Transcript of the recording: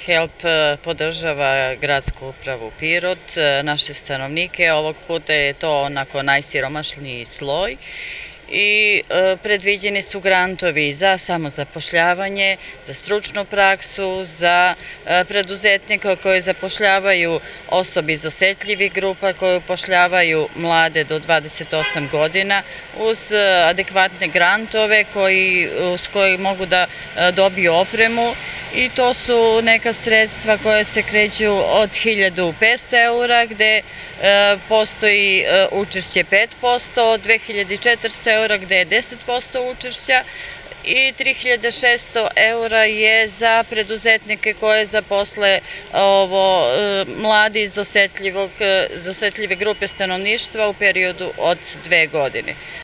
HELP podržava gradsku upravu Pirot, naše stanovnike. Ovog puta je to onako najsiromašniji sloj i predviđeni su grantovi za samozapošljavanje, za stručnu praksu, za preduzetnika koji zapošljavaju osobe iz osetljivih grupa, koji upošljavaju mlade do 28 godina uz adekvatne grantove s koji mogu da dobiju opremu. I to su neka sredstva koje se kreću od 1.500 eura, gde postoji učešće 5%, od 2.400 eura gde je 10% učešća i 3.600 eura je za preduzetnike koje zaposle mladi iz osetljive grupe stanovništva u periodu od 2 godine.